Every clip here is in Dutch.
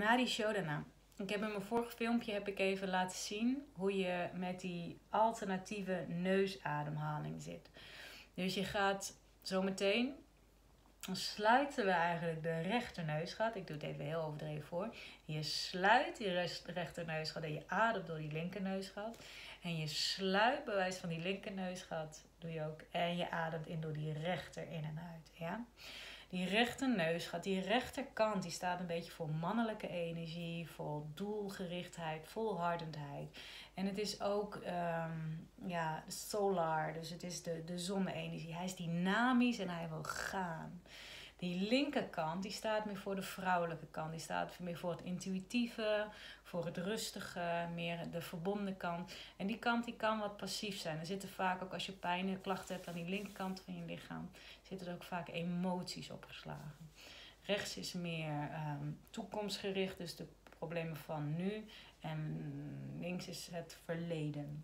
Nadi Shodhana. Ik heb in mijn vorige filmpje even laten zien hoe je met die alternatieve neusademhaling zit. Dus je gaat zometeen, dan sluiten we eigenlijk de rechterneusgat. Ik doe het even heel overdreven voor. Je sluit die rechterneusgat en je ademt door die linkerneusgat. En je sluit bij wijze van die linkerneusgat, doe je ook. En je ademt in door die rechter in en uit. Ja? Die rechterneusgat, die rechterkant, die staat een beetje voor mannelijke energie, vol doelgerichtheid, volhardendheid. En het is ook solar, dus het is de zonne-energie. Hij is dynamisch en hij wil gaan. Die linkerkant, die staat meer voor de vrouwelijke kant. Die staat meer voor het intuïtieve, voor het rustige, meer de verbonden kant. En die kant die kan wat passief zijn. Er zitten vaak ook, als je pijn en klachten hebt aan die linkerkant van je lichaam, zitten er ook vaak emoties opgeslagen. Rechts is meer toekomstgericht, dus de problemen van nu. En links is het verleden.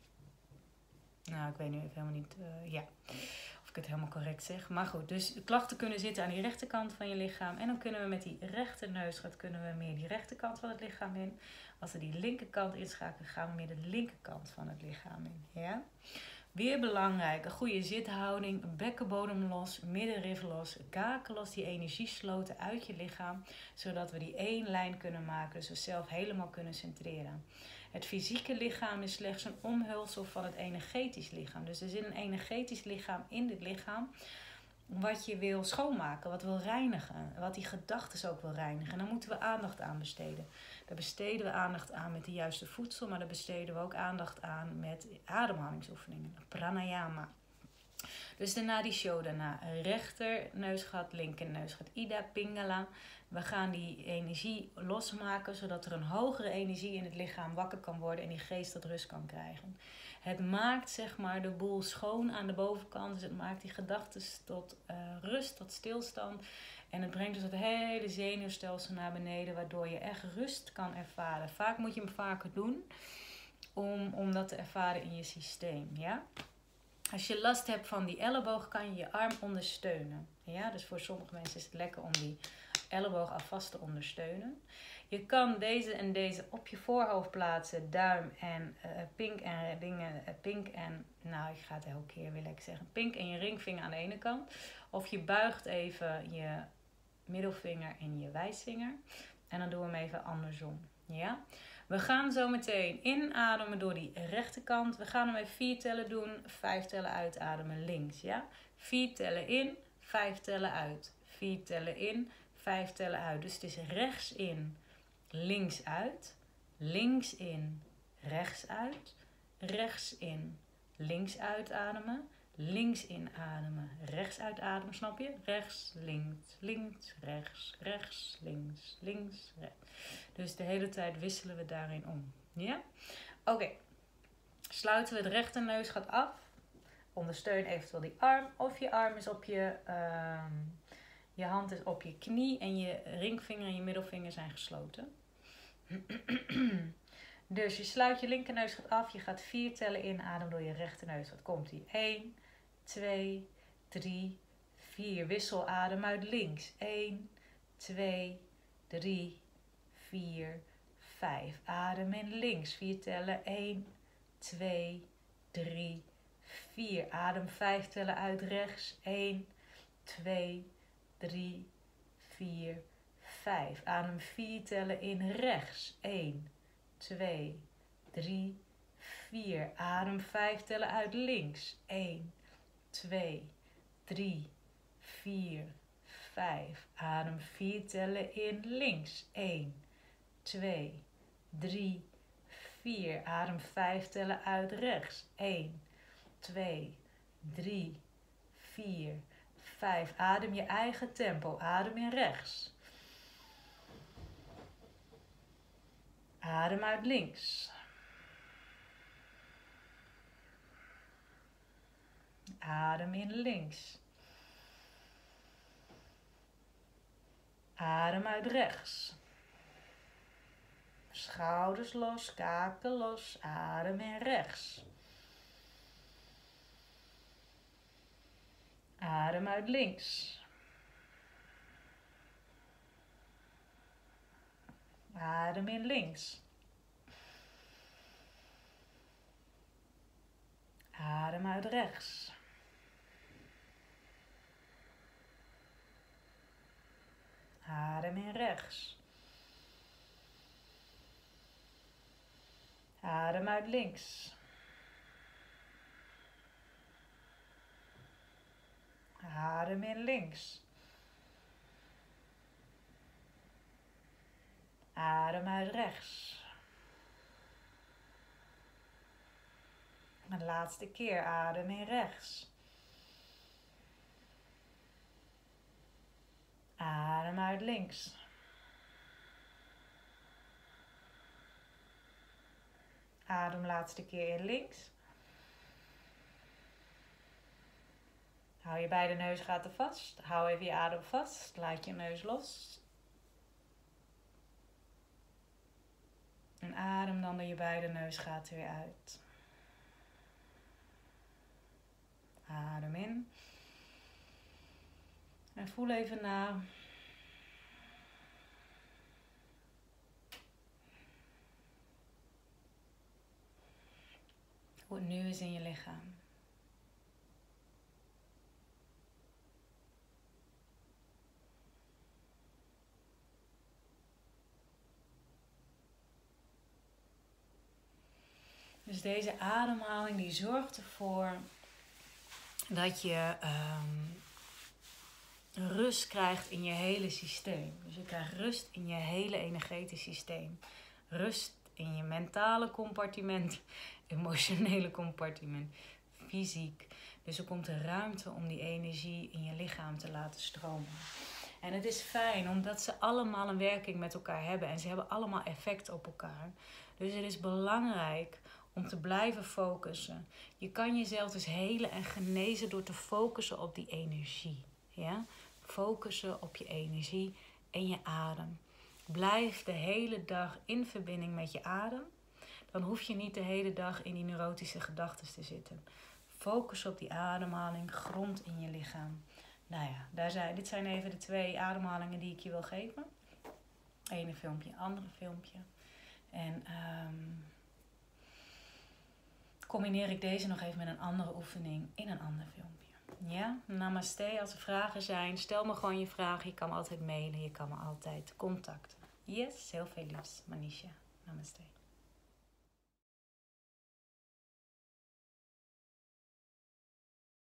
Nou, ik weet nu even helemaal niet, of ik het helemaal correct zeg. Maar goed, dus de klachten kunnen zitten aan die rechterkant van je lichaam. En dan kunnen we met die rechterneusgat meer die rechterkant van het lichaam in. Als we die linkerkant inschakelen, gaan we meer de linkerkant van het lichaam in. Ja? Weer belangrijk, een goede zithouding, bekkenbodem los, middenrif los, kaken los, die energiesloten uit je lichaam. Zodat we die één lijn kunnen maken, dus we zelf helemaal kunnen centreren. Het fysieke lichaam is slechts een omhulsel van het energetisch lichaam. Dus er zit een energetisch lichaam in dit lichaam wat je wil schoonmaken, wat wil reinigen, wat die gedachten ook wil reinigen. En daar moeten we aandacht aan besteden. Daar besteden we aandacht aan met de juiste voedsel, maar daar besteden we ook aandacht aan met ademhalingsoefeningen, pranayama. Dus de Nadi Shodhana, rechter neusgat, linker neusgat, Ida Pingala. We gaan die energie losmaken, zodat er een hogere energie in het lichaam wakker kan worden en die geest tot rust kan krijgen. Het maakt zeg maar de boel schoon aan de bovenkant, dus het maakt die gedachten tot rust, tot stilstand. En het brengt dus het hele zenuwstelsel naar beneden, waardoor je echt rust kan ervaren. Vaak moet je hem vaker doen om dat te ervaren in je systeem, ja. Als je last hebt van die elleboog, kan je je arm ondersteunen. Ja, dus voor sommige mensen is het lekker om die elleboog alvast te ondersteunen. Je kan deze en deze op je voorhoofd plaatsen, duim en pink en, nou ik ga het elke keer weer lekker zeggen, pink en je ringvinger aan de ene kant. Of je buigt even je middelvinger en je wijsvinger. En dan doen we hem even andersom. Ja? We gaan zo meteen inademen door die rechterkant. We gaan hem even 4 tellen doen. 5 tellen uitademen links. Ja? 4 tellen in, 5 tellen uit. 4 tellen in, 5 tellen uit. Dus het is rechts in, links uit. Links in, rechts uit. Rechts in, links uitademen. Links inademen, rechts uitademen, snap je? Rechts, links, links, rechts, rechts, links, links, rechts. Dus de hele tijd wisselen we daarin om. Ja? Oké. Sluiten we de rechterneusgat af. Ondersteun eventueel die arm. Of je arm is op je hand is op je knie en je ringvinger en je middelvinger zijn gesloten. Dus je sluit je linkerneusgat af. Je gaat 4 tellen inademen door je rechterneusgat. Komt ie. 1, 2, 3, 4. Wissel adem uit links. 1, 2, 3, 4, 5. Adem in links. 4 tellen. 1, 2, 3, 4. Adem 5 tellen uit rechts. 1, 2, 3, 4, 5. Adem 4 tellen in rechts. 1, 2, 3, 4. Adem 5 tellen uit links. 1, 2, 3, 4, 5. Adem 4 tellen in links. 1, 2, 3, 4. Adem 5 tellen uit rechts. 1, 2, 3, 4, 5. Adem je eigen tempo. Adem in rechts. Adem uit links. Adem in links. Adem uit rechts. Schouders los, kaken los. Adem in rechts. Adem uit links. Adem in links. Adem uit rechts. Adem in rechts. Adem uit links. Adem in links. Adem uit rechts. Een laatste keer, adem in rechts. Adem uit links. Adem laatste keer in links. Hou je beide neusgaten vast. Hou even je adem vast. Laat je neus los. En adem dan door je beide neusgaten weer uit. Adem in. En voel even na. Hoe het nu is in je lichaam. Dus deze ademhaling die zorgt ervoor dat je rust krijgt in je hele systeem. Dus je krijgt rust in je hele energetisch systeem. Rust in je mentale compartiment, emotionele compartiment, fysiek. Dus er komt er ruimte om die energie in je lichaam te laten stromen. En het is fijn omdat ze allemaal een werking met elkaar hebben. En ze hebben allemaal effect op elkaar. Dus het is belangrijk om te blijven focussen. Je kan jezelf dus helen en genezen door te focussen op die energie. Ja? Focussen op je energie en je adem. Blijf de hele dag in verbinding met je adem. Dan hoef je niet de hele dag in die neurotische gedachten te zitten. Focus op die ademhaling, grond in je lichaam. Nou ja, dit zijn even de 2 ademhalingen die ik je wil geven. Ene filmpje, andere filmpje. En combineer ik deze nog even met een andere oefening in een ander filmpje. Ja, namaste. Als er vragen zijn, stel me gewoon je vragen. Je kan me altijd mailen, je kan me altijd contacten. Yes, heel veel liefs. Manisha. Namaste.